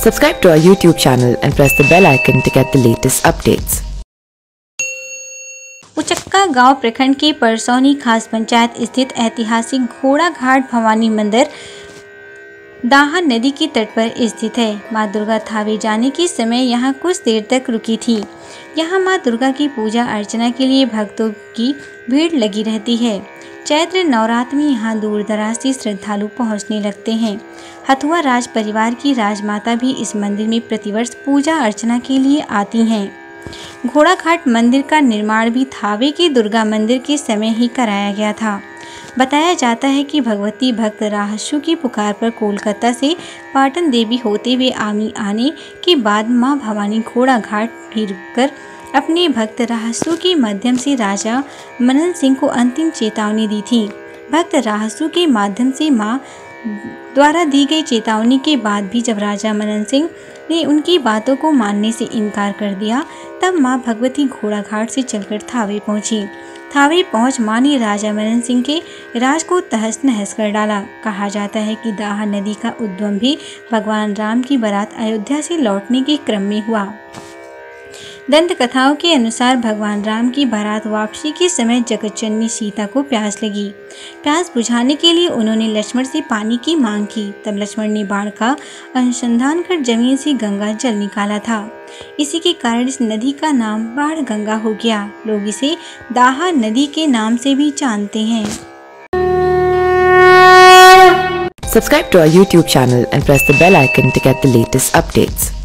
Subscribe to our YouTube channel and press the bell icon to get the latest updates. उचक्का गांव प्रखंड के परसौनी खास पंचायत स्थित ऐतिहासिक घोड़ा घाट भवानी मंदिर दाहा नदी की तट पर स्थित है। मां दुर्गा थावे जाने के समय यहां कुछ देर तक रुकी थी। यहां मां दुर्गा की पूजा अर्चना के लिए भक्तों की भीड़ लगी रहती है। चैत्र नवरात्र में यहां दूर दराज से श्रद्धालु पहुंचने लगते हैं। हथुआ राज परिवार की राजमाता भी इस मंदिर में प्रतिवर्ष पूजा अर्चना के लिए आती हैं। घोड़ा घाट मंदिर का निर्माण भी थावे के दुर्गा मंदिर के समय ही कराया गया था। बताया जाता है कि भगवती भक्त राहसु की पुकार पर कोलकाता से पाटन देवी होते हुए आने के बाद मां भवानी घोड़ा घाट भी रुककर अपने भक्त राहसु के माध्यम से राजा मनन सिंह को अंतिम चेतावनी दी थी। भक्त राहसु के माध्यम से मां द्वारा दी गई चेतावनी के बाद भी जब राजा मनन सिंह ने उनकी बातों को मानने से इनकार कर दिया, तब मां भगवती घोड़ा घाट से चलकर थावे पहुंची। थावे पहुंच मां ने राजा मनन सिंह के राज को तहस नहस कर डाला। कहा जाता है कि दाहा नदी का उद्गम भी भगवान राम की बारात अयोध्या से लौटने के क्रम में हुआ। दंत कथाओं के अनुसार भगवान राम की बारात वापसी के समय जगतजननी सीता को प्यास लगी। प्यास बुझाने के लिए उन्होंने लक्ष्मण से पानी की मांग की। तब लक्ष्मण ने बाण का अनुसंधान कर जमीन से गंगा जल निकाला था। इसी के कारण इस नदी का नाम बाण गंगा हो गया। लोग इसे दाहा नदी के नाम से भी जानते हैं। Subscribe to our YouTube channel and press the bell icon to get the latest updates.